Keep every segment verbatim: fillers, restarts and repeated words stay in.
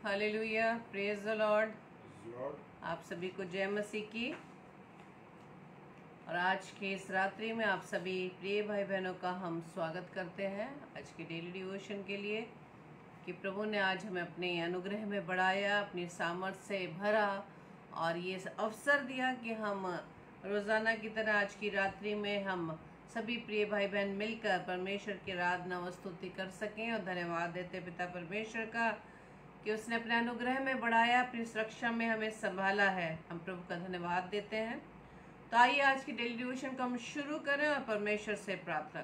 Hallelujah, praise the Lord. आप सभी को जय मसीह की। और आज के इस रात्रि में आप सभी प्रिय भाई बहनों का हम स्वागत करते हैं आज के डेली डिवोशन के लिए कि प्रभु ने आज हमें अपने अनुग्रह में बढ़ाया, अपनी सामर्थ्य से भरा और ये अवसर दिया कि हम रोज़ाना की तरह आज की रात्रि में हम सभी प्रिय भाई बहन मिलकर परमेश्वर की आराधना व स्तुति कर सकें। और धन्यवाद देते पिता परमेश्वर का कि उसने अपने अनुग्रह में बढ़ाया, अपनी सुरक्षा में हमें संभाला है। हम प्रभु का धन्यवाद देते हैं। तो आइए आज की डेली डिवोशन को हम शुरू करें और परमेश्वर से प्रार्थना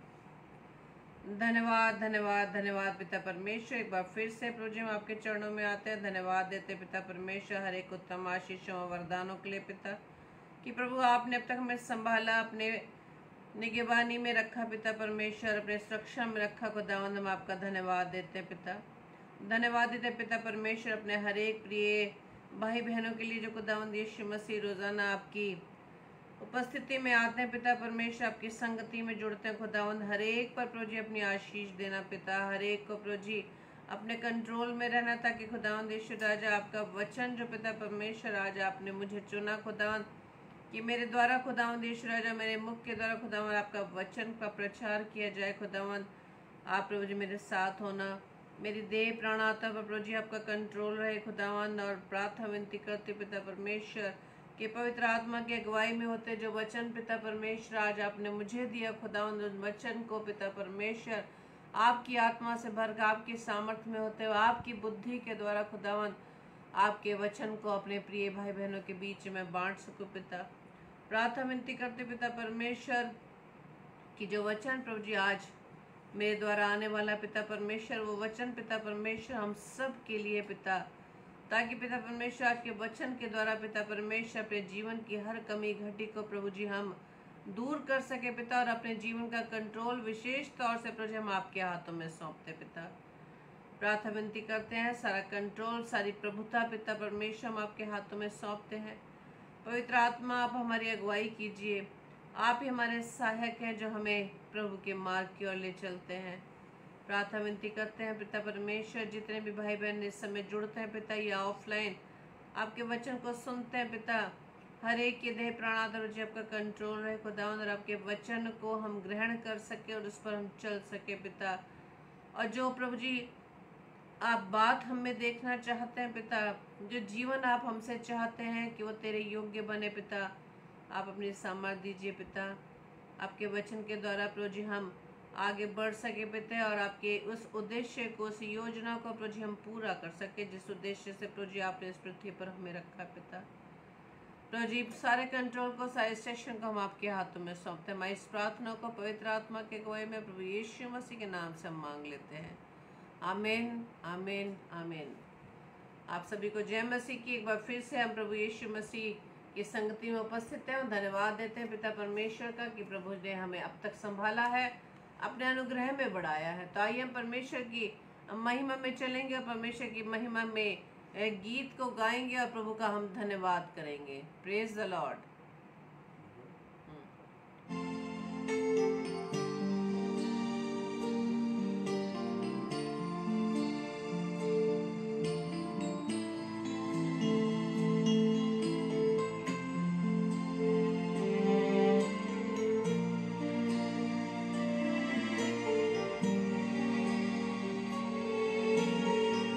करें। धन्यवाद धन्यवाद धन्यवाद पिता परमेश्वर, एक बार फिर से प्रभु जी हम आपके चरणों में आते हैं। धन्यवाद देते पिता परमेश्वर हर एक उत्तम आशीषों और वरदानों के लिए पिता, कि प्रभु आपने अब तक हमें संभाला, अपने निगरानी में रखा पिता परमेश्वर, अपने सुरक्षा में रखा। खुदावंद हम आपका धन्यवाद देते हैं पिता। धन्यवाद देते पिता परमेश्वर अपने हर एक प्रिय भाई बहनों के लिए जो खुदावंद यीशु मसीह रोजाना आपकी उपस्थिति में आते हैं पिता परमेश्वर, आपकी संगति में जुड़ते हैं। खुदावंद हर एक पर प्रभु जी अपनी आशीष देना पिता, हर एक को प्रभु जी अपने कंट्रोल में रहना, ताकि खुदावंद यीशु राजा आपका वचन जो पिता परमेश्वर आज आपने मुझे चुना खुदावंद, कि मेरे द्वारा खुदावंद यीशु राजा, मेरे मुख के द्वारा खुदावंद आपका वचन का प्रचार किया जाए। खुदावंद आप प्रभु जी मेरे साथ होना, मेरी देह प्राण आत्मा पर प्रभु जी आपका कंट्रोल रहे खुदावंद। और प्रार्थना विनती करते पिता परमेश्वर कि पवित्र आत्मा की अगुवाई में होते जो वचन पिता परमेश्वर आज आपने मुझे दिया खुदावंद, उस वचन को पिता परमेश्वर आपकी आत्मा से भरकर आपकी सामर्थ्य में होते हुए आपकी बुद्धि के द्वारा खुदावंद आपके वचन को अपने प्रिय भाई बहनों के बीच में बांट सकूं पिता। प्रार्थना विनती करते पिता परमेश्वर कि जो वचन प्रभु जी आज मेरे द्वारा आने वाला पिता परमेश्वर, वो वचन पिता परमेश्वर हम सब के लिए पिता, ताकि पिता परमेश्वर आज के वचन के द्वारा पिता परमेश्वर अपने जीवन की हर कमी घटी को प्रभु जी हम दूर कर सके पिता, और अपने जीवन का कंट्रोल विशेष तौर से प्रभु जी हम आपके हाथों में सौंपते पिता। प्रार्थना विनती करते हैं सारा कंट्रोल, सारी प्रभुता पिता परमेश्वर हम आपके हाथों में सौंपते हैं। पवित्र आत्मा आप हमारी अगुवाई कीजिए, आप ही हमारे सहायक हैं जो हमें प्रभु के मार्ग की ओर ले चलते हैं। प्रार्थना विनती करते हैं पिता परमेश्वर जितने भी भाई बहन इस समय जुड़ते हैं पिता या ऑफलाइन आपके वचन को सुनते हैं पिता, हर एक के देह प्राण आत्मा जी आपका कंट्रोल रहे खुदावंद, और आपके वचन को हम ग्रहण कर सके और उस पर हम चल सके पिता। और जो प्रभु जी आप बात हमें देखना चाहते हैं पिता, जो जीवन आप हमसे चाहते हैं कि वो तेरे योग्य बने पिता, आप अपनी सामर्थ्य दीजिए पिता। आपके वचन के द्वारा प्रभु जी हम आगे बढ़ सके पिता, और आपके उस उद्देश्य को, उस योजना को प्रभु जी हम पूरा कर सके जिस उद्देश्य से प्रभु जी आपने इस पृथ्वी पर हमें रखा पिता। प्रभु जी सारे कंट्रोल को, सारे सेशन को हम आपके हाथों में सौंपते हैं। मैं इस प्रार्थना को पवित्र आत्मा के अगुवाई में प्रभु यीशु मसीह के नाम से हम मांग लेते हैं। आमीन आमीन आमीन। आप सभी को जय मसीह की। एक बार फिर से हम प्रभु यीशु मसीह की संगति में उपस्थित हैं और धन्यवाद देते हैं पिता परमेश्वर का कि प्रभु ने हमें अब तक संभाला है, अपने अनुग्रह में बढ़ाया है। तो आइए हम परमेश्वर की महिमा में चलेंगे और परमेश्वर की महिमा में गीत को गाएंगे और प्रभु का हम धन्यवाद करेंगे। Praise the Lord.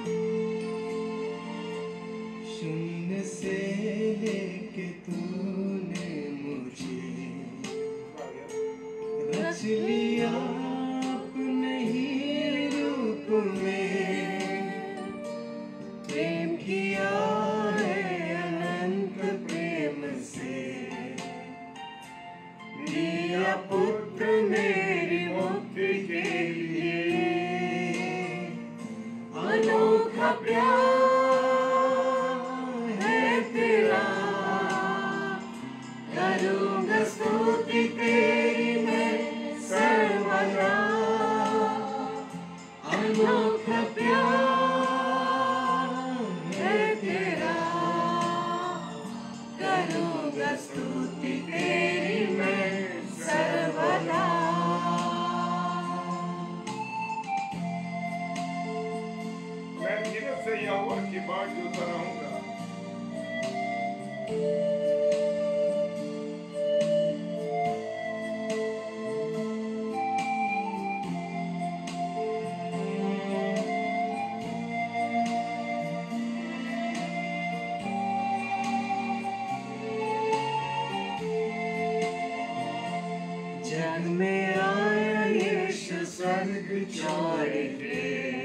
शून्य से लेके तू से यहोवा की बाट जोता रहूंगा। जग में आया यीशु स्वर्ग छोड़ के,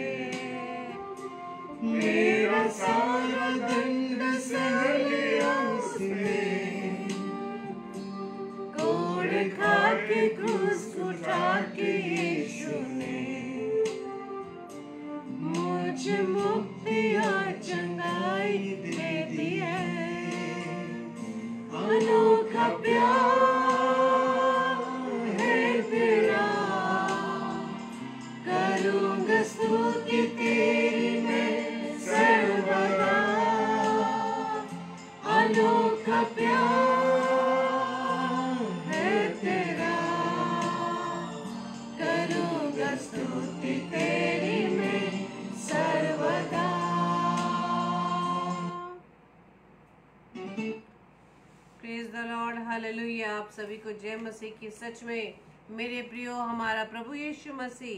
मेरा सारा दंड सह लिया उसने। कोड़ खा के क्रूस उठा के यीशु ने मुझे मुक्ति और चंगाई दे दी है। अनोखा प्यार है तेरा, करूँगा स्तुति तेरी मैं सर्वदा। अनोखा प्यार है तेरा, करूँगा स्तुति तेरी मैं सर्वदा। Praise the Lord, hallelujah. आप सभी को जय मसीह की। सच में मेरे प्रियो, हमारा प्रभु यीशु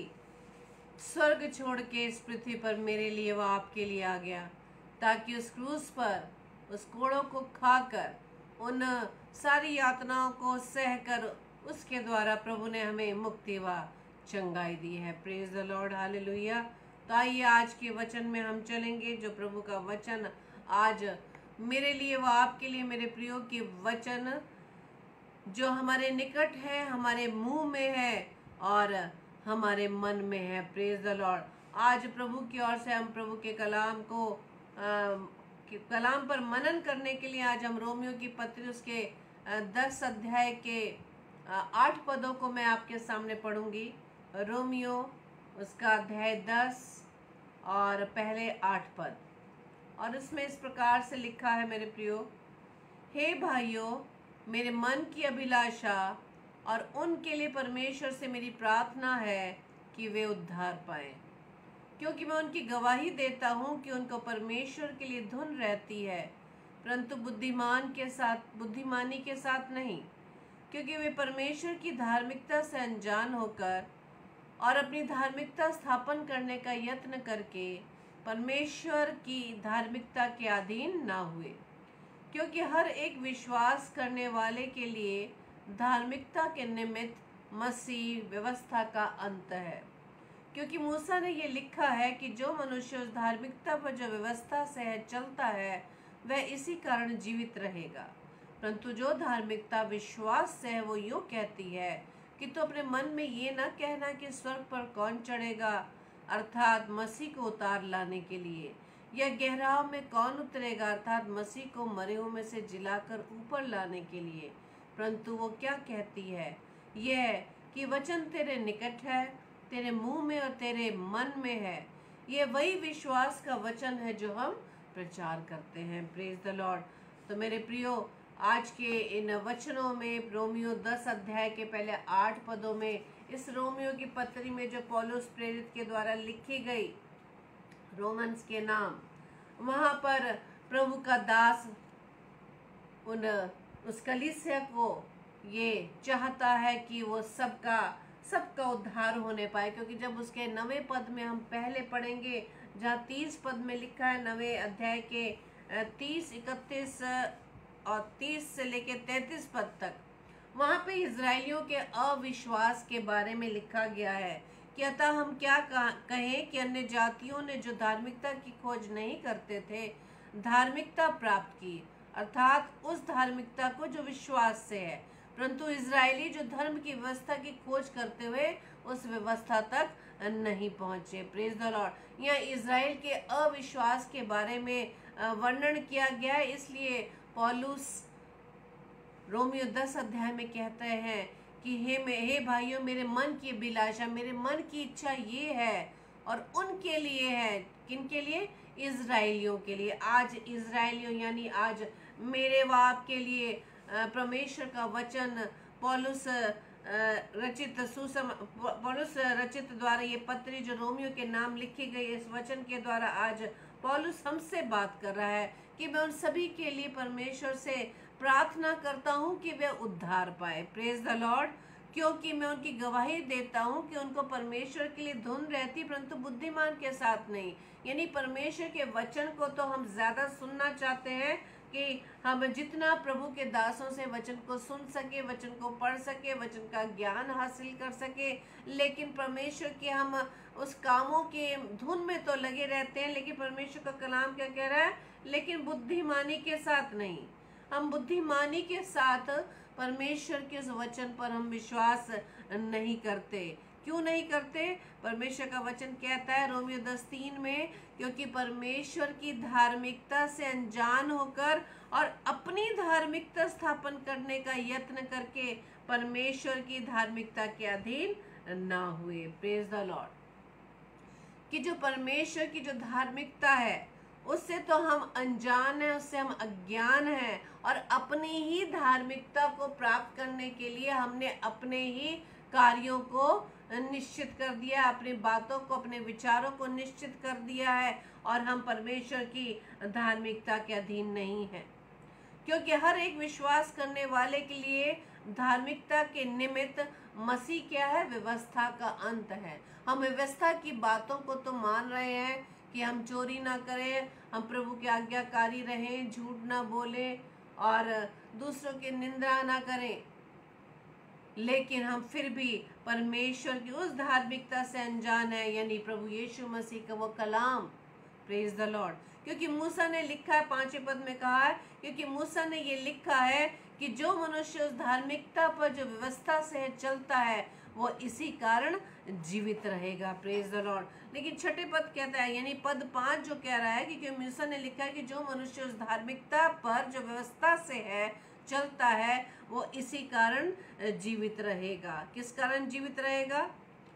मसीह स्वर्ग छोड़ के इस पृथ्वी पर मेरे लिए व आपके लिए आ गया, ताकि उस क्रूस पर उस कोड़ों को खाकर, उन सारी यातनाओं को सहकर, उसके द्वारा प्रभु ने हमें मुक्ति व चंगाई दी है। Praise the Lord, hallelujah. तो आइए आज के वचन में हम चलेंगे, जो प्रभु का वचन आज मेरे लिए व आपके लिए मेरे प्रियो की वचन जो हमारे निकट है, हमारे मुंह में है और हमारे मन में है। Praise the Lord. आज प्रभु की ओर से हम प्रभु के कलाम को आ, कलाम पर मनन करने के लिए आज हम रोमियो की पत्री उसके आ, दस अध्याय के आ, आठ पदों को मैं आपके सामने पढ़ूंगी। रोमियो उसका अध्याय दस और पहले आठ पद, और इसमें इस प्रकार से लिखा है, मेरे प्रियो, हे भाइयों, मेरे मन की अभिलाषा और उनके लिए परमेश्वर से मेरी प्रार्थना है कि वे उद्धार पाएं, क्योंकि मैं उनकी गवाही देता हूं कि उनको परमेश्वर के लिए धुन रहती है, परंतु बुद्धिमान के साथ बुद्धिमानी के साथ नहीं, क्योंकि वे परमेश्वर की धार्मिकता से अनजान होकर और अपनी धार्मिकता स्थापन करने का यत्न करके परमेश्वर की धार्मिकता के अधीन ना हुए। क्योंकि हर एक विश्वास करने वाले के लिए धार्मिकता के निमित्त मसीह व्यवस्था का अंत है, क्योंकि मूसा ने ये लिखा है कि जो मनुष्य उस धार्मिकता पर जो व्यवस्था से है चलता है, वह इसी कारण जीवित रहेगा। परंतु जो धार्मिकता विश्वास से है, वो यूँ कहती है कि तो अपने मन में ये ना कहना कि स्वर्ग पर कौन चढ़ेगा, अर्थात मसीह को उतार लाने के लिए, या गहराव में कौन उतरेगा, अर्थात मसीह को मरे हुओं में से जिलाकर ऊपर लाने के लिए। परंतु वो क्या कहती है, यह कि वचन तेरे निकट है, तेरे मुंह में और तेरे मन में है। ये वही विश्वास का वचन है जो हम प्रचार करते हैं। Praise the Lord. तो मेरे प्रियो, आज के इन वचनों में रोमियो दस अध्याय के पहले आठ पदों में, इस रोमियो की पत्री में जो पौलुस प्रेरित के द्वारा लिखी गई रोमन्स के नाम, वहाँ पर प्रभु का दास उन उस कलीसिया को ये चाहता है कि वो सबका सबका उद्धार होने पाए। क्योंकि जब उसके नवे पद में हम पहले पढ़ेंगे, जहाँ तीस पद में लिखा है, नवे अध्याय के तीस इकतीस और तीस से लेके तैंतीस पद तक, वहाँ पे इजराइलियों के अविश्वास के बारे में लिखा गया है कि अतः हम क्या कहें कि अन्य जातियों ने जो धार्मिकता की खोज नहीं करते थे, धार्मिकता प्राप्त की, अर्थात उस धार्मिकता को जो विश्वास से है, परंतु इजरायली जो धर्म की व्यवस्था की खोज करते हुए उस व्यवस्था तक नहीं पहुंचे। Praise the Lord. यहाँ इजराइल के अविश्वास के बारे में वर्णन किया गया है, इसलिए पौलुस रोमियो दस अध्याय में कहते हैं कि हे हे भाइयों, मेरे मन की अभिलाषा, मेरे मन की इच्छा ये है, और उनके लिए है, किनके लिए? इजराइलियों के लिए। आज इजराइलियों यानी आज मेरे व आपके लिए परमेश्वर का वचन पौलुस रचित सुसम पौलुस रचित द्वारा ये पत्री जो रोमियो के नाम लिखी गई इस वचन के द्वारा आज पौलुस हमसे बात कर रहा है कि मैं उन सभी के लिए परमेश्वर से प्रार्थना करता हूँ कि वे उद्धार पाए। Praise the Lord. क्योंकि मैं उनकी गवाही देता हूँ कि उनको परमेश्वर के लिए धुन रहती परंतु बुद्धिमान के साथ नहीं। यानी परमेश्वर के वचन को तो हम ज्यादा सुनना चाहते हैं कि हम जितना प्रभु के दासों से वचन को सुन सके, वचन को पढ़ सके, वचन का ज्ञान हासिल कर सके, लेकिन परमेश्वर के हम उस कामों के धुन में तो लगे रहते हैं, लेकिन परमेश्वर का कलाम क्या कह रहा है, लेकिन बुद्धिमानी के साथ नहीं। हम बुद्धिमानी के साथ परमेश्वर के उस वचन पर हम विश्वास नहीं करते। क्यों नहीं करते? परमेश्वर का वचन कहता है रोमियो दस तीन में, क्योंकि परमेश्वर की धार्मिकता से अनजान होकर और अपनी धार्मिकता स्थापन करने का यत्न करके परमेश्वर की धार्मिकता के अधीन ना हुए। Praise the Lord. कि जो परमेश्वर की जो धार्मिकता है उससे तो हम अनजान हैं, उससे हम अज्ञान हैं, और अपनी ही धार्मिकता को प्राप्त करने के लिए हमने अपने ही कार्यों को निश्चित कर दिया, अपनी बातों को, अपने विचारों को निश्चित कर दिया है, और हम परमेश्वर की धार्मिकता के अधीन नहीं हैं। क्योंकि हर एक विश्वास करने वाले के लिए धार्मिकता के निमित्त मसीह क्या है? व्यवस्था का अंत है। हम व्यवस्था की बातों को तो मान रहे हैं कि हम चोरी ना करें, हम प्रभु के आज्ञाकारी रहें, झूठ ना बोलें और दूसरों की निंदा ना करें, लेकिन हम फिर भी परमेश्वर की उस धार्मिकता से अनजान है, यानी प्रभु यीशु मसीह का वो कलाम। Praise the Lord. क्योंकि मूसा ने लिखा है, पांचवें पद में कहा है, क्योंकि मूसा ने ये लिखा है कि जो मनुष्य उस धार्मिकता पर जो व्यवस्था से चलता है वो इसी कारण जीवित रहेगा। Praise the Lord. लेकिन छठे पद कहता है, यानी पद पांच जो कह रहा है कि मूसा ने लिखा है कि जो मनुष्य उस धार्मिकता पर जो व्यवस्था से है चलता है वो इसी कारण जीवित रहेगा। किस कारण जीवित रहेगा?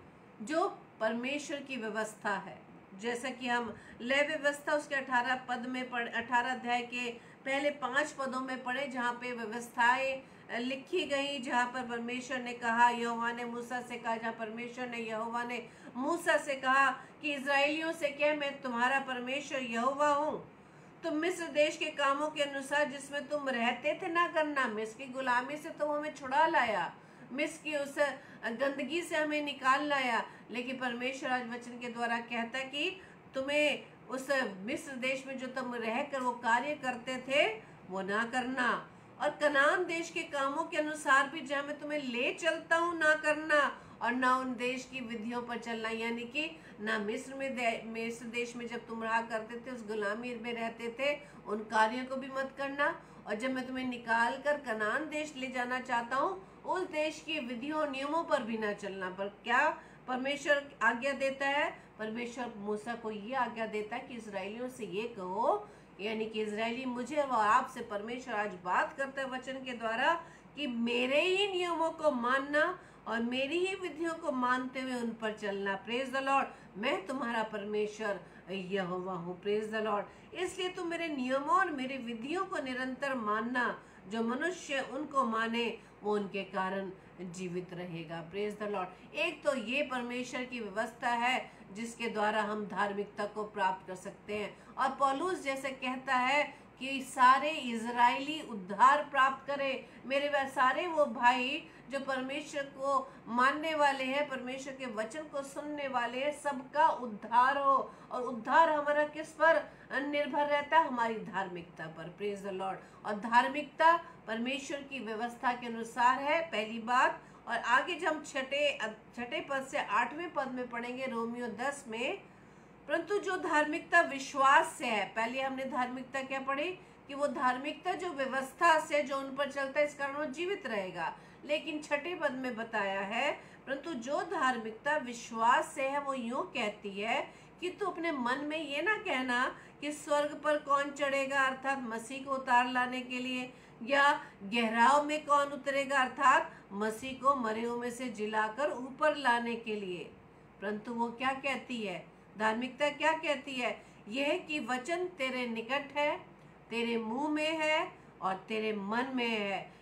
जो परमेश्वर की व्यवस्था है। जैसा कि हम लय व्यवस्था उसके अठारह पद में पढ़ अठारह अध्याय के पहले पांच पदों में पढ़े, जहाँ पे व्यवस्थाएं लिखी गई, जहाँ पर परमेश्वर ने कहा, यहोवा ने मूसा से कहा, जहाँ परमेश्वर ने यहोवा ने मूसा से कहा कि इजराइलियों से कह, मैं तुम्हारा परमेश्वर यहोवा हूँ। तुम मिस्र देश के कामों के अनुसार जिसमें तुम रहते थे ना करना। मिस्र की गुलामी से तुम हमें छुड़ा लाया, मिस्र की उस गंदगी से हमें निकाल लाया, लेकिन परमेश्वर आज वचन के द्वारा कहता है कि तुम्हें उस मिस्र देश में जो तुम रहकर वो कार्य करते थे वो ना करना, और कनान देश के कामों के अनुसार भी जहाँ मैं तुम्हें ले चलता हूँ ना करना, और ना उन देश की विधियों पर चलना। यानी कि ना मिस्र में दे, मिस्र देश में जब तुम रहा करते थे, उस गुलामी में रहते थे, उन कार्यों को भी मत करना, और जब मैं तुम्हें निकाल कर कनान देश ले जाना चाहता हूँ उस देश की विधियों नियमों पर भी ना चलना। पर क्या परमेश्वर आज्ञा देता है? परमेश्वर मूसा को ये आज्ञा देता है कि इजरायलियों से ये कहो, यानी कि इजरायली मुझे और आपसे परमेश्वर आज बात करता है वचन के द्वारा कि मेरे ही नियमों को मानना और मेरी ही विधियों को मानते हुए उन पर चलना। Praise the Lord. मैं तुम्हारा परमेश्वर यहोवा हूँ। Praise the Lord. इसलिए तुम मेरे नियमों और मेरे विधियों को निरंतर मानना। जो मनुष्य उनको माने वो उनके कारण जीवित रहेगा। Praise the Lord. एक तो ये परमेश्वर की व्यवस्था है जिसके द्वारा हम धार्मिकता को प्राप्त कर सकते हैं, और पौलुस जैसे कहता है कि सारे इजरायली उद्धार प्राप्त करें। मेरे सारे वो भाई जो परमेश्वर को मानने वाले हैं, परमेश्वर के वचन को सुनने वाले हैं, सबका उद्धार हो। और उद्धार हमारा किस पर निर्भर रहता है? हमारी धार्मिकता पर। Praise the Lord. और धार्मिकता परमेश्वर की व्यवस्था के अनुसार है, पहली बात। और आगे जब हम छठे छठे पद से आठवें पद में पढ़ेंगे रोमियो दस में, परंतु जो धार्मिकता विश्वास से है, पहले हमने धार्मिकता क्या पढ़ी कि वो धार्मिकता जो व्यवस्था से जो उन पर चलता है इस कारण वो जीवित रहेगा। लेकिन छठे पद में बताया है, परंतु जो धार्मिकता विश्वास से है वो यूं कहती है कि तू अपने मन में ये ना कहना कि स्वर्ग पर कौन चढ़ेगा, अर्थात मसीह को उतार लाने के लिए, या गहराव में कौन उतरेगा, अर्थात मसीह को मरे हुए में से जिलाकर ऊपर लाने के लिए। परंतु वो क्या कहती है? धार्मिकता क्या कहती है? यह कि वचन तेरे निकट है, तेरे मुंह में है और तेरे मन में है।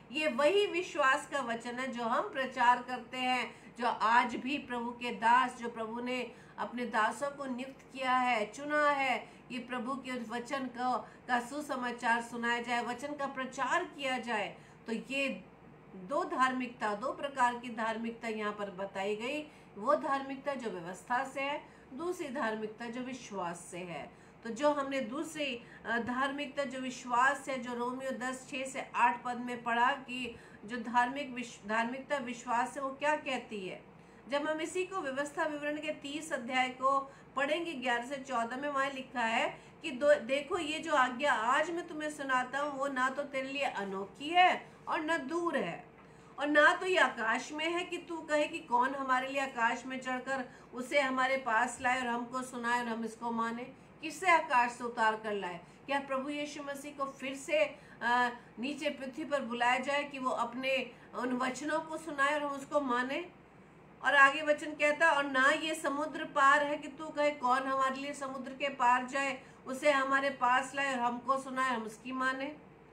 ये वही विश्वास का वचन है जो हम प्रचार करते हैं, जो आज भी प्रभु के दास, जो प्रभु ने अपने दासों को नियुक्त किया है, चुना है, ये प्रभु के वचन को का सुसमाचार सुनाया जाए, वचन का प्रचार किया जाए। तो ये दो धार्मिकता, दो प्रकार की धार्मिकता यहाँ पर बताई गई। वो धार्मिकता जो व्यवस्था से है, दूसरी धार्मिकता जो विश्वास से है। तो जो हमने दूसरी धार्मिकता जो विश्वास है, जो रोमियो दस छः से आठ पद में पढ़ा कि जो धार्मिक विश्व धार्मिकता विश्वास है, वो क्या कहती है। जब हम इसी को व्यवस्था विवरण के तीस अध्याय को पढ़ेंगे ग्यारह से चौदह में, वहाँ लिखा है कि दो देखो ये जो आज्ञा आज मैं तुम्हें सुनाता हूँ वो ना तो तेरे लिए अनोखी है और न दूर है, और ना तो ये आकाश में है कि तू कहे कि कौन हमारे लिए आकाश में चढ़कर उसे हमारे पास लाए और हमको सुनाए और हम इसको माने। किससे आकाश से उतार कर लाए? क्या प्रभु यीशु मसीह को फिर से आ, नीचे पृथ्वी पर बुलाया जाए कि वो अपने उन वचनों को सुनाए और हम उसको माने? और आगे वचन कहता, और ना ये समुद्र पार है कि तू कहे कौन हमारे लिए समुद्र के पार जाए, उसे हमारे पास लाए और हमको सुनाए, हम उसकी माने।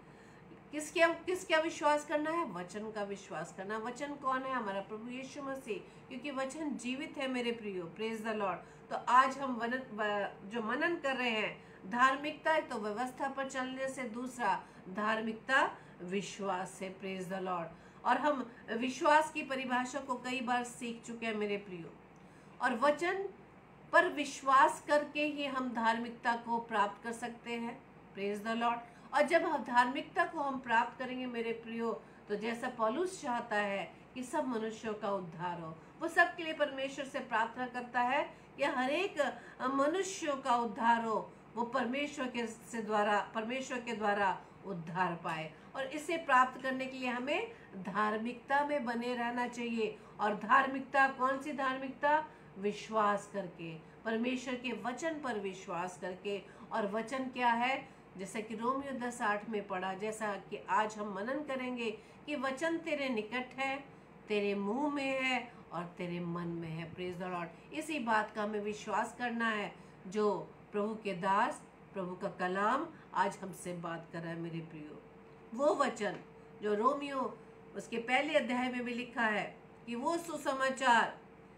किसके किसका विश्वास करना है? वचन का विश्वास करना। वचन कौन है? हमारा प्रभु यीशु मसीह, क्योंकि वचन जीवित है मेरे प्रियो। Praise the Lord. तो आज हम वनन जो मनन कर रहे हैं धार्मिकता है, तो व्यवस्था पर चलने से, दूसरा धार्मिकता विश्वास से। Praise the Lord. और हम विश्वास की परिभाषा को कई बार सीख चुके हैं मेरे प्रियो, और वचन पर विश्वास करके ही हम धार्मिकता को प्राप्त कर सकते हैं। Praise the Lord. और जब हम धार्मिकता को हम प्राप्त करेंगे मेरे प्रियो, तो जैसा पौलुस चाहता है कि सब मनुष्यों का उद्धार हो, वो सब के लिए परमेश्वर से प्रार्थना करता है कि हर एक मनुष्यों का उद्धार हो, वो परमेश्वर के से द्वारा परमेश्वर के द्वारा उद्धार पाए। और इसे प्राप्त करने के लिए हमें धार्मिकता में बने रहना चाहिए। और धार्मिकता कौन सी धार्मिकता? विश्वास करके, परमेश्वर के वचन पर विश्वास करके। और वचन क्या है? जैसा कि रोमियो दस आठ में पढ़ा, जैसा कि आज हम मनन करेंगे कि वचन तेरे निकट है, तेरे मुंह में है और तेरे मन में है। Praise the Lord. इसी बात का हमें विश्वास करना है जो प्रभु के दास, प्रभु का कलाम आज हमसे बात कर रहा है मेरे प्रियो। वो वचन जो रोमियो उसके पहले अध्याय में भी लिखा है कि वो सुसमाचार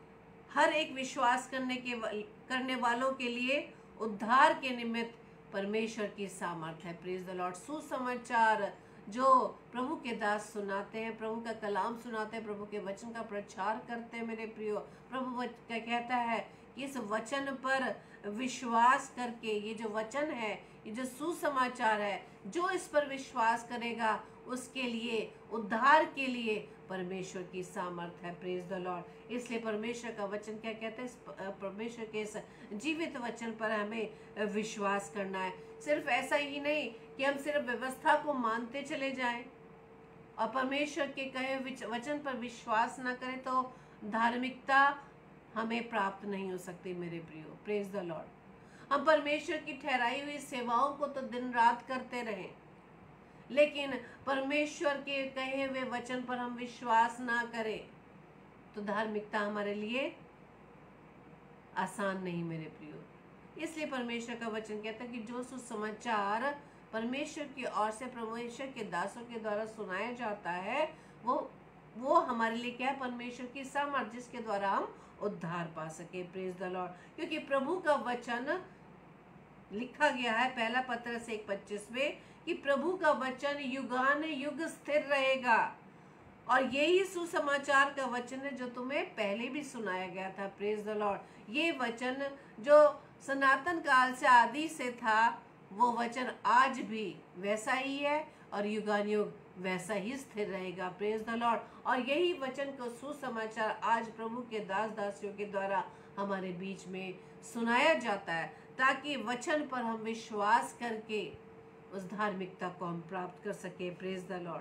हर एक विश्वास करने के करने वालों के लिए उद्धार के निमित्त परमेश्वर की सामर्थ्य है। Praise the Lord. सुसमाचार जो प्रभु के दास सुनाते हैं, प्रभु का कलाम सुनाते हैं, प्रभु के वचन का प्रचार करते हैं मेरे प्रियो। प्रभु क्या कहता है कि इस वचन पर विश्वास करके, ये जो वचन है, ये जो सुसमाचार है, जो इस पर विश्वास करेगा उसके लिए, उद्धार के लिए परमेश्वर की सामर्थ्य है। Praise the Lord. इसलिए परमेश्वर का वचन क्या कहता है? परमेश्वर के इस जीवित वचन पर हमें विश्वास करना है। सिर्फ ऐसा ही नहीं कि हम सिर्फ व्यवस्था को मानते चले जाएं और परमेश्वर के कहे वचन पर विश्वास ना करें, तो धार्मिकता हमें प्राप्त नहीं हो सकती मेरे प्रियो। Praise the Lord. हम परमेश्वर की ठहराई हुई सेवाओं को तो दिन रात करते रहें, लेकिन परमेश्वर के कहे हुए वचन पर हम विश्वास ना करें तो धार्मिकता हमारे लिए आसान नहीं मेरे प्रियो। इसलिए परमेश्वर का वचन कहता है कि जो सुसमाचार परमेश्वर की ओर से परमेश्वर के दासों के द्वारा सुनाया जाता है, वो वो हमारे लिए क्या है? परमेश्वर की सामर्थ, जिसके द्वारा हम उद्धार पा सके। Praise the Lord. क्योंकि प्रभु का वचन लिखा गया है पहला पत्रस एक पच्चीस में कि प्रभु का वचन युगान युग स्थिर रहेगा। और यही सुसमाचार का वचन है जो तुम्हें पहले भी सुनाया गया था। Praise the Lord. ये वचन जो सनातन काल से आदि से था, वो वचन आज भी वैसा ही है और युगान युग वैसा ही स्थिर रहेगा। Praise the Lord. और यही वचन को सुसमाचार आज प्रभु के दास दासियों के द्वारा हमारे बीच में सुनाया जाता है, ताकि वचन पर हम विश्वास करके उस धार्मिकता को हम प्राप्त कर सके। Praise the Lord.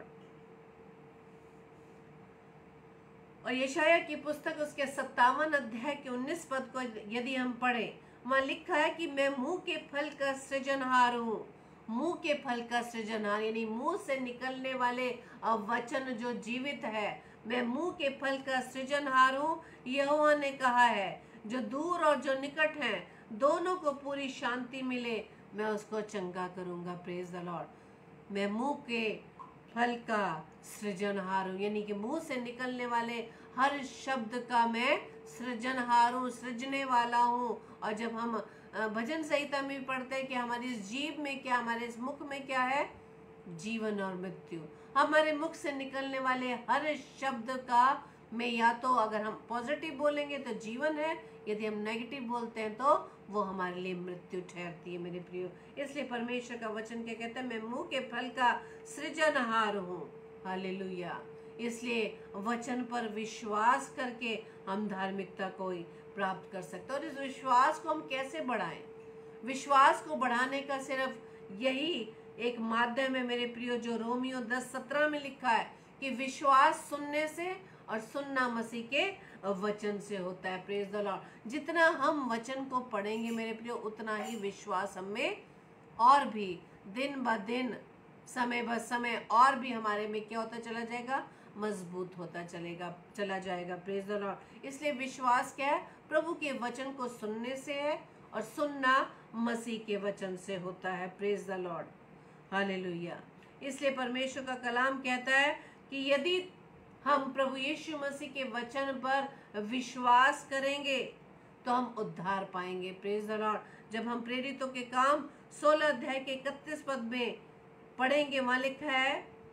और यशाया की पुस्तक उसके सत्तावन अध्याय के उन्नीस पद को यदि हम पढ़े, वहाँ लिखा है कि मैं मुंह के फल का सृजनहार हूँ। मुंह के फल का सृजनहार यानी मुंह से निकलने वाले वचन जो जीवित है। मैं मुंह के फल का सृजनहार हूँ, यहोवा ने कहा है। जो दूर और जो निकट हैं दोनों को पूरी शांति मिले, मैं उसको चंगा करूंगा। Praise the Lord. मैं मुंह के फल का सृजनहार हूँ, यानी कि मुंह से निकलने वाले हर शब्द का मैं सृजनहार हूँ, सृजने वाला हूँ। और जब हम भजन संहिता में भी पढ़ते हैं कि हमारी इस जीभ में क्या, हमारे इस मुख में क्या है, जीवन और मृत्यु। हमारे मुख से निकलने वाले हर शब्द का में या तो अगर हम पॉजिटिव बोलेंगे तो जीवन है, यदि हम नेगेटिव बोलते हैं तो वो हमारे लिए मृत्यु ठहरती है मेरे प्रियो। इसलिए परमेश्वर का वचन क्या कहता है, मैं मुंह के फल का सृजनहार हूँ। हालेलुया। इसलिए वचन पर विश्वास करके हम धार्मिकता को प्राप्त कर सकते हैं। और इस विश्वास को हम कैसे बढ़ाएं? विश्वास को बढ़ाने का सिर्फ यही एक माध्यम है मेरे प्रियो, जो रोमियो दस सत्रह में लिखा है कि विश्वास सुनने से और सुनना मसीह के वचन से होता है। Praise the Lord. जितना हम वचन को पढ़ेंगे मेरे प्रियो, उतना ही विश्वास हमें और भी दिन ब दिन, समय ब समय और भी हमारे में क्या होता चला जाएगा, मजबूत होता चलेगा चला जाएगा। Praise the Lord. इसलिए विश्वास क्या है, प्रभु के वचन को सुनने से है और सुनना मसीह के वचन से होता है। Praise the Lord. हालेलुया। इसलिए परमेश्वर का कलाम कहता है कि यदि हम प्रभु यीशु मसीह के वचन पर विश्वास करेंगे तो हम उद्धार पाएंगे। Praise the Lord. जब हम प्रेरितों के काम सोलह अध्याय के इकतीस पद में पढ़ेंगे, वहां लिखा है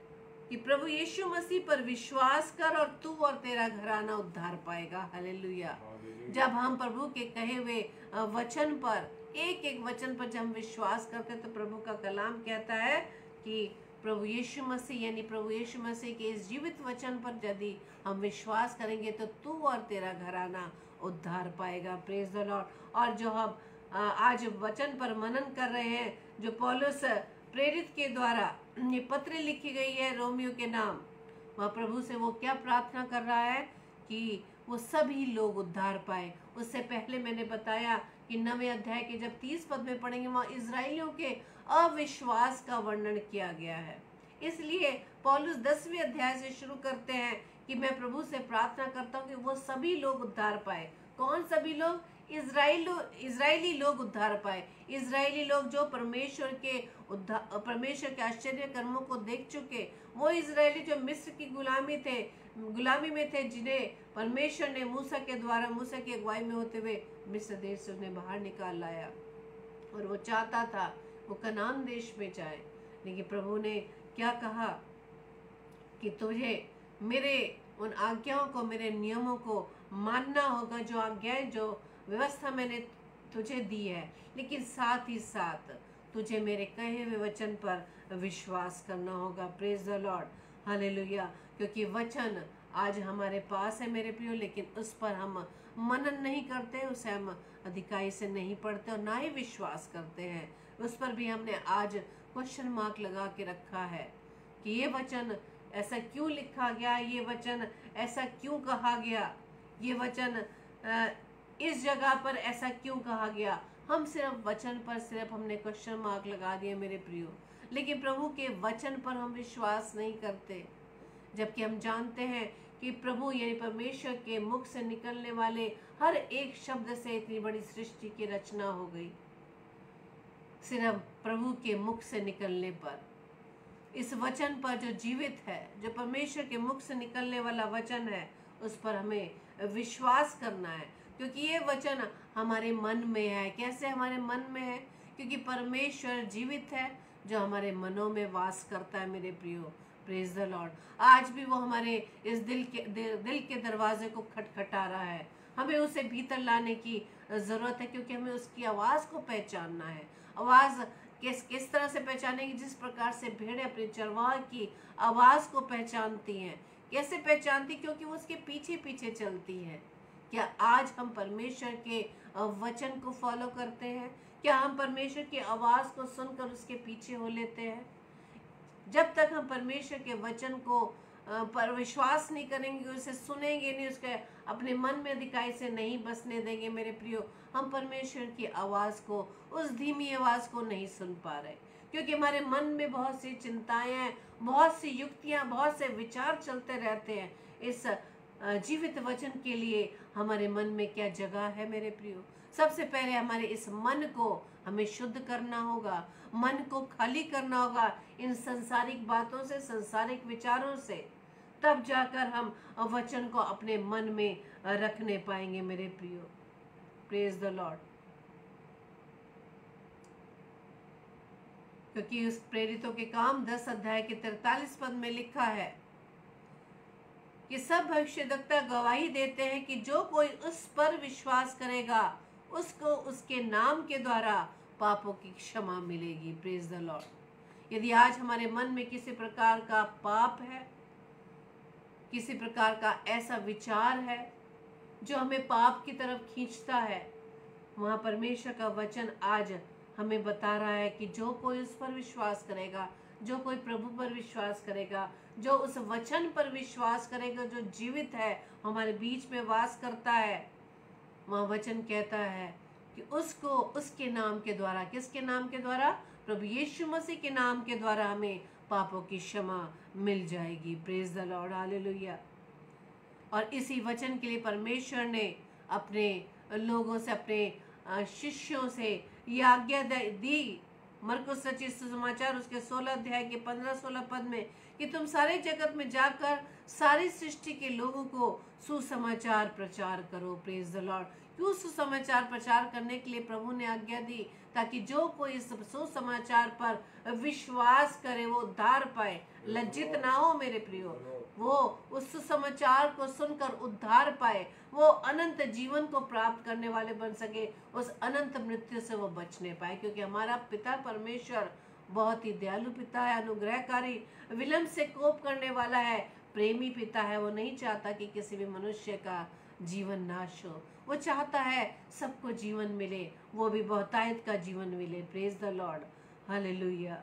कि प्रभु यीशु मसीह पर विश्वास कर और तू और तेरा घराना उद्धार पाएगा। हालेलुया। जब हम प्रभु के कहे हुए वचन पर, एक एक वचन पर जब हम विश्वास करते तो प्रभु का कलाम कहता है कि प्रभु यीशु मसीह यानी प्रभु यीशु मसीह के इस जीवित वचन पर यदि हम विश्वास करेंगे तो तू और तेरा घराना उद्धार पाएगा। Praise the Lord. और जो हम आज वचन पर मनन कर रहे हैं, जो पौलुस प्रेरित के द्वारा ये पत्र लिखी गई है रोमियो के नाम, वह प्रभु से वो क्या प्रार्थना कर रहा है कि वो सभी लोग उद्धार पाए। उससे पहले मैंने बताया कि नवे अध्याय के जब तीस पद में पढ़ेंगे, वहाँ इजराइलियों के अविश्वास का वर्णन किया गया है। इसलिए पौलुस दसवें अध्याय से शुरू करते हैं कि मैं प्रभु से प्रार्थना करता हूँ कि वो सभी लोग उद्धार पाए। कौन सभी लोग? इजराइल इजरायली लोग उद्धार पाए। इजरायली लोग जो परमेश्वर के उद्धार परमेश्वर के आश्चर्य कर्मों को देख चुके, वो इजरायली जो मिस्र की गुलामी थे गुलामी में थे, जिन्हें परमेश्वर ने मूसा के द्वारा, मूसा की अगुवाई में होते हुए मिस्र देश से उन्हें बाहर निकाल लाया। और वो चाहता था वो कनान देश में जाए, लेकिन प्रभु ने क्या कहा कि तुझे मेरे उन आज्ञाओं को, मेरे नियमों को मानना होगा, जो आज्ञाएं, जो व्यवस्था मैंने तुझे दी है, लेकिन साथ ही साथ तुझे मेरे कहे हुए वचन पर विश्वास करना होगा। Praise the Lord. हालेलुया। क्योंकि वचन आज हमारे पास है मेरे प्रियो, लेकिन उस पर हम मनन नहीं करते, उसे हम अधिकाई से नहीं पढ़ते और ना ही विश्वास करते हैं। उस पर भी हमने आज क्वेश्चन मार्क लगा के रखा है कि ये वचन ऐसा क्यों लिखा गया, ये वचन ऐसा क्यों कहा गया, ये वचन इस जगह पर ऐसा क्यों कहा गया। हम सिर्फ वचन पर सिर्फ हमने क्वेश्चन मार्क लगा दिए मेरे प्रियो, लेकिन प्रभु के वचन पर हम विश्वास नहीं करते। जबकि हम जानते हैं कि प्रभु यानी परमेश्वर के मुख से निकलने वाले हर एक शब्द से इतनी बड़ी सृष्टि की रचना हो गई, सिर्फ प्रभु के मुख से निकलने पर। इस वचन पर जो जीवित है, जो परमेश्वर के मुख से निकलने वाला वचन है, उस पर हमें विश्वास करना है, क्योंकि ये वचन हमारे मन में है। कैसे हमारे मन में है? क्योंकि परमेश्वर जीवित है जो हमारे मनों में वास करता है मेरे प्रियो। Praise the Lord. आज भी वो हमारे इस दिल के दिल, दिल के दरवाजे को खटखटा रहा है। हमें उसे भीतर लाने की ज़रूरत है, क्योंकि हमें उसकी आवाज़ को पहचानना है। आवाज़ किस किस तरह से पहचानेंगे? जिस प्रकार से भेड़ें अपने चरवाह की आवाज़ को पहचानती हैं। कैसे पहचानती? क्योंकि वो उसके पीछे पीछे चलती हैं। क्या आज हम परमेश्वर के वचन को फॉलो करते हैं? क्या हम परमेश्वर की आवाज़ को सुनकर उसके पीछे हो लेते हैं? जब तक हम परमेश्वर के वचन को पर विश्वास नहीं करेंगे, उसे सुनेंगे नहीं, उसके अपने मन में अधिकाई से नहीं बसने देंगे मेरे प्रियो, हम परमेश्वर की आवाज़ को, उस धीमी आवाज़ को नहीं सुन पा रहे। क्योंकि हमारे मन में बहुत सी चिंताएं हैं, बहुत सी युक्तियां, बहुत से विचार चलते रहते हैं। इस जीवित वचन के लिए हमारे मन में क्या जगह है मेरे प्रियो? सबसे पहले हमारे इस मन को हमें शुद्ध करना होगा, मन को खाली करना होगा इन संसारिक बातों से, संसारिक विचारों से। तब जाकर हम वचन को अपने मन में रखने पाएंगे मेरे प्रियो। Praise the Lord. क्योंकि उस प्रेरितों के काम दस अध्याय के तैतालीस पद में लिखा है कि सब भविष्यद्वक्ता गवाही देते हैं कि जो कोई उस पर विश्वास करेगा उसको उसके नाम के द्वारा पापों की क्षमा मिलेगी। Praise the Lord. यदि आज हमारे मन में किसी प्रकार का पाप है, किसी प्रकार का ऐसा विचार है जो हमें पाप की तरफ खींचता है, वहाँ परमेश्वर का वचन आज हमें बता रहा है कि जो कोई उस पर विश्वास करेगा, जो कोई प्रभु पर विश्वास करेगा, जो उस वचन पर विश्वास करेगा जो जीवित है, हमारे बीच में वास करता है, वहाँ वचन कहता है कि उसको उसके नाम के द्वारा, किसके नाम के द्वारा? प्रभु यीशु मसीह के नाम के द्वारा हमें पापों की क्षमा मिल जाएगी। Praise the Lord, hallelujah. और इसी वचन के लिए परमेश्वर ने अपने लोगों से, अपने शिष्यों से ये आज्ञा दी मरकुस रचित सुसमाचार उसके सोलह अध्याय के पंद्रह सोलह पद में कि तुम सारे जगत में जाकर सारी सृष्टि के लोगों को सुसमाचार प्रचार करो। Praise the Lord. क्यों सुसमाचार प्रचार करने के लिए प्रभु ने आज्ञा दी? ताकि जो कोई इस सुसमाचार पर विश्वास करे वो उद्धार पाए, लज्जित ना हो मेरे प्रियो, वो उस सुसमाचार को सुनकर उद्धार पाए, वो अनंत जीवन को प्राप्त करने वाले बन सके, उस अनंत मृत्यु से वो बचने पाए। क्योंकि हमारा पिता परमेश्वर बहुत ही दयालु पिता है, अनुग्रहकारी, विलंब से कोप करने वाला है, प्रेमी पिता है। वो नहीं चाहता कि किसी भी मनुष्य का जीवन नाश हो, वो चाहता है सबको जीवन मिले, वो भी बहुतायत का जीवन मिले। Praise the Lord, hallelujah.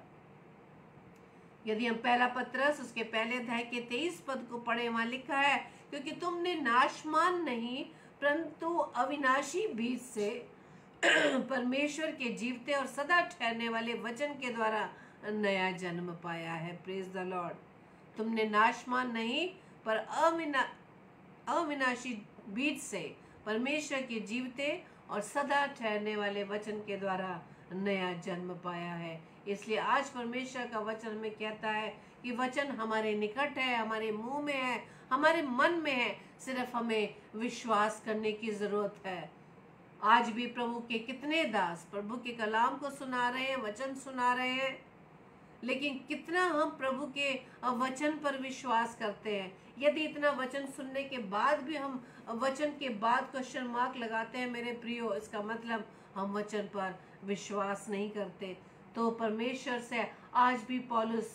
यदि हम पहला पत्रस उसके पहले अध्याय के तेईस पद को पढ़े, वहां लिखा है क्योंकि तुमने नाशमान नहीं परंतु अविनाशी बीज से परमेश्वर के जीवते और सदा ठहरने वाले वचन के द्वारा नया जन्म पाया है। Praise the Lord. तुमने नाशमान नहीं पर अविना अविनाशी बीज से परमेश्वर के जीवते और सदा ठहरने वाले वचन के द्वारा नया जन्म पाया है। इसलिए आज परमेश्वर का वचन हमें कहता है कि वचन हमारे निकट है, हमारे मुंह में है, हमारे मन में है, सिर्फ हमें विश्वास करने की जरूरत है। आज भी प्रभु के कितने दास प्रभु के कलाम को सुना रहे हैं, वचन सुना रहे हैं, लेकिन कितना हम प्रभु के वचन पर विश्वास करते हैं? यदि इतना वचन सुनने के बाद भी हम वचन के बाद क्वेश्चन मार्क लगाते हैं मेरे प्रियो, इसका मतलब हम वचन पर विश्वास नहीं करते। तो परमेश्वर से आज भी पौलुस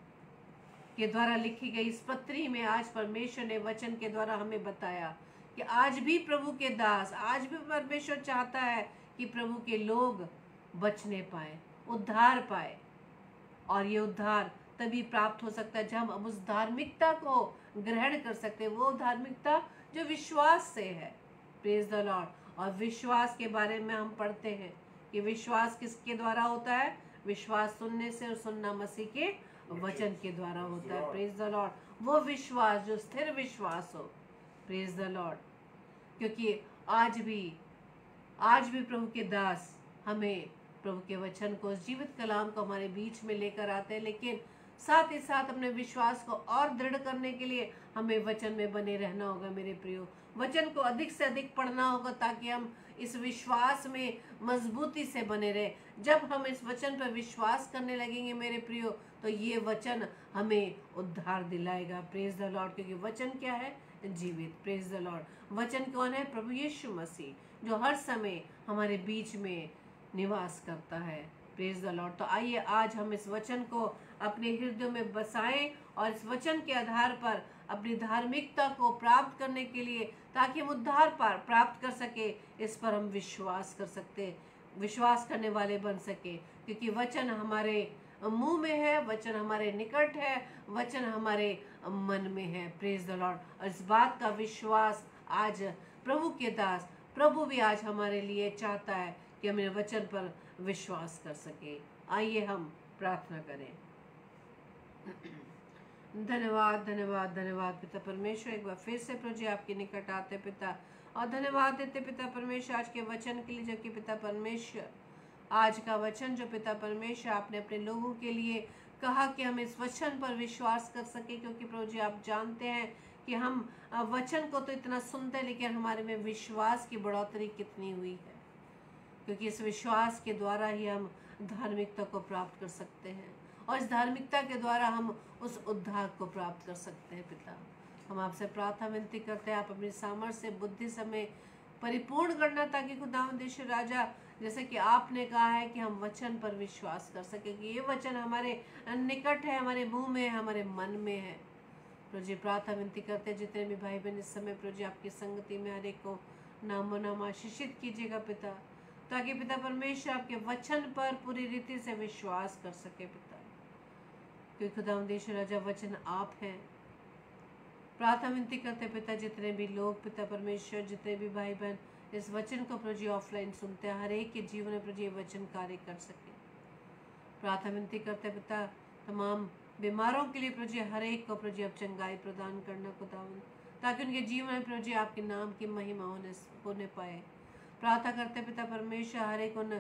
के द्वारा लिखी गई इस पत्री में आज परमेश्वर ने वचन के द्वारा हमें बताया कि आज भी प्रभु के दास, आज भी परमेश्वर चाहता है कि प्रभु के लोग बचने पाए, उद्धार पाए। और ये उद्धार तभी प्राप्त हो सकता है जब हम उस धार्मिकता को ग्रहण कर सकते हैं, वो धार्मिकता जो विश्वास से है। Praise the Lord. और विश्वास के बारे में हम पढ़ते हैं कि विश्वास किसके द्वारा होता है? विश्वास सुनने से, और सुनना मसीह के वचन के द्वारा होता है। Praise the Lord. वो विश्वास जो स्थिर विश्वास हो। Praise the Lord. क्योंकि आज भी आज भी प्रभु के दास हमें प्रभु के वचन को, जीवित कलाम को हमारे बीच में लेकर आते हैं, लेकिन साथ ही साथ अपने विश्वास को और दृढ़ करने के लिए हमें वचन में बने रहना होगा मेरे प्रियो। वचन को अधिक से अधिक पढ़ना होगा ताकि हम इस विश्वास में मजबूती से बने रहे। जब हम इस वचन पर विश्वास करने लगेंगे मेरे प्रियो, तो ये वचन हमें उद्धार दिलाएगा। Praise the Lord. क्योंकि वचन क्या है? जीवित। Praise the Lord. वचन कौन है? प्रभु यीशु मसीह, जो हर समय हमारे बीच में निवास करता है। Praise the Lord. तो आइए आज हम इस वचन को अपने हृदय में बसाएं और इस वचन के आधार पर अपनी धार्मिकता को प्राप्त करने के लिए, ताकि हम उद्धार पार प्राप्त कर सके, इस पर हम विश्वास कर सकते, विश्वास करने वाले बन सके। क्योंकि वचन हमारे मुंह में है, वचन हमारे निकट है, वचन हमारे मन में है। Praise the Lord. और इस बात का विश्वास आज प्रभु के दास, प्रभु भी आज हमारे लिए चाहता है कि हम वचन पर विश्वास कर सके। आइए हम प्रार्थना करें। धन्यवाद धन्यवाद धन्यवाद पिता परमेश्वर, एक बार फिर से प्रभु जी आपके निकट आते पिता, और धन्यवाद देते पिता परमेश्वर आज के वचन के लिए, जबकि पिता परमेश्वर आज का वचन जो पिता परमेश्वर आपने अपने लोगों के लिए कहा कि हम इस वचन पर विश्वास कर सके, क्योंकि प्रभु जी आप जानते हैं कि हम वचन को तो इतना सुनते हैं लेकिन हमारे में विश्वास की बढ़ोतरी कितनी हुई है, क्योंकि इस विश्वास के द्वारा ही हम धार्मिकता को प्राप्त कर सकते हैं, और इस धार्मिकता के द्वारा हम उस उद्धार को प्राप्त कर सकते हैं। पिता हम आपसे प्रार्थना विनती करते हैं, आप अपनी सामर्थ्य बुद्धि समय परिपूर्ण करना, ताकि खुदावंद ईश्वर राजा जैसे कि आपने कहा है कि हम वचन पर विश्वास कर सके, कि ये वचन हमारे निकट है, हमारे मुंह में है, हमारे मन में है। प्रभु जी प्रार्थना विनती करते हैं जितने भी भाई बहन इस समय प्रभु जी आपकी संगति में हर एक को नामो नाम आशीषित कीजिएगा पिता, ताकि पिता परमेश्वर आपके वचन पर पूरी रीति से विश्वास कर सके पिता, क्योंकि खुदावंद ईश्वर राजा वचन आप हैं। प्रार्थना विनती करते पिता जितने भी लोग पिता परमेश्वर, जितने भी भाई बहन इस वचन को प्रभु जी ऑफलाइन सुनते हैं, हर एक के जीवन में प्रभु जी वचन कार्य कर सके। प्रार्थना विनती करते पिता तमाम बीमारों के लिए प्रभु जी हर एक को प्रभु जी आप चंगाई प्रदान करना खुदावंद, ताकि उनके जीवन में प्रभु जी आपके नाम की महिमा होने होने पाए। प्रार्थना करते पिता परमेश्वर हर एक उन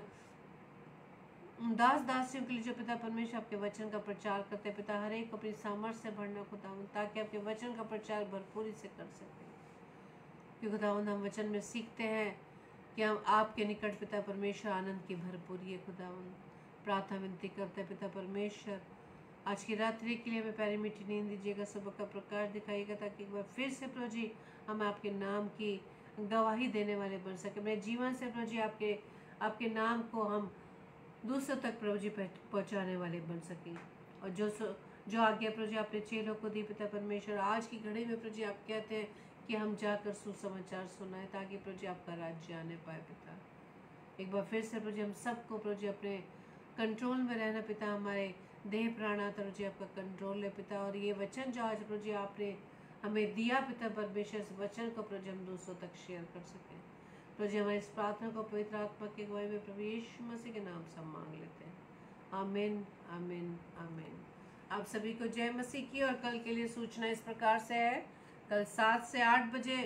दास दासियों के लिए जो पिता परमेश्वर आपके वचन का प्रचार करते पिता, हर एक को अपनी सामर्थ्य से भरना खुदावंद, ताकि आपके वचन का प्रचार भरपूरी से कर सके। क्योंकि खुदावंद हम वचन में सीखते हैं कि हम आपके निकट पिता परमेश्वर आनंद की भरपूरी है खुदावंद। प्रार्थना विनती करते पिता परमेश्वर आज की रात्रि के लिए हमें प्यारी मीठी नींद दीजिएगा, सुबह का प्रकाश दिखाइएगा, ताकि एक बार फिर से प्रभु जी हम आपके नाम की गवाही देने वाले बन सके। मेरे जीवन से प्रभु जी आपके आपके नाम को हम दूसरों तक प्रभु जी पहुँचाने वाले बन सकें। और जो जो आज्ञा प्रभु जी आपने चेलों को दी पिता परमेश्वर, आज की घड़ी में प्रभु जी आप कहते हैं कि हम जाकर सुसमाचार सुनाएं, ताकि प्रभु जी आपका राज्य आने पाए पिता। एक बार फिर से प्रभु जी हम सबको प्रभु जी अपने कंट्रोल में रहना पिता, हमारे देह प्राण प्रभु जी आपका कंट्रोल है पिता, और ये वचन जो आज प्रभु जी आपने हमें दिया पिता परमेश्वर, इस वचन को प्रभु जी हम दूसरों तक शेयर कर सकें। प्रभु जी हमारी इस प्रार्थना को पवित्र आत्मा के गवाही में प्रभु यीशु मसीह के नाम से मांग लेते हैं। आमीन आमीन आमीन। आप सभी को जय मसीह की। और कल के लिए सूचना इस प्रकार से है, कल सात से आठ बजे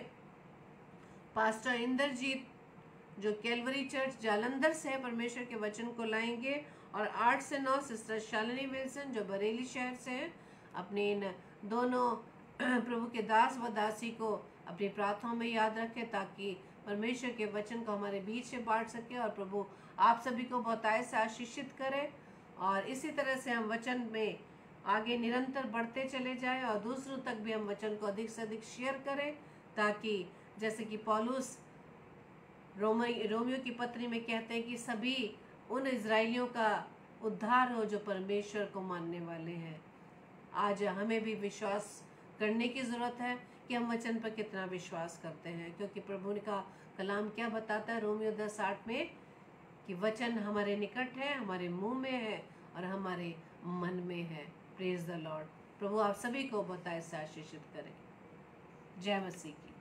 पास्टर इंद्रजीत जो कैलवरी चर्च जालंधर से है परमेश्वर के वचन को लाएंगे, और आठ से नौ सिस्टर शालिनी विल्सन जो बरेली शहर से हैं अपने इन दोनों प्रभु के दास व दासी को अपनी प्रार्थनाओं में याद रखें, ताकि परमेश्वर के वचन को हमारे बीच से बांट सके, और प्रभु आप सभी को बहुतायत से आशीषित करे, और इसी तरह से हम वचन में आगे निरंतर बढ़ते चले जाएं, और दूसरों तक भी हम वचन को अधिक से अधिक शेयर करें, ताकि जैसे कि पौलुस रोमी रोमियो की पत्री में कहते हैं कि सभी उन इजराइलियों का उद्धार हो जो परमेश्वर को मानने वाले हैं। आज हमें भी विश्वास करने की ज़रूरत है कि हम वचन पर कितना विश्वास करते हैं, क्योंकि प्रभु का कलाम क्या बताता है रोमियो दस आठ में, कि वचन हमारे निकट है, हमारे मुंह में है और हमारे मन में है। Praise the Lord. प्रभु आप सभी को बताए से आशीषित करें। जय मसीह की।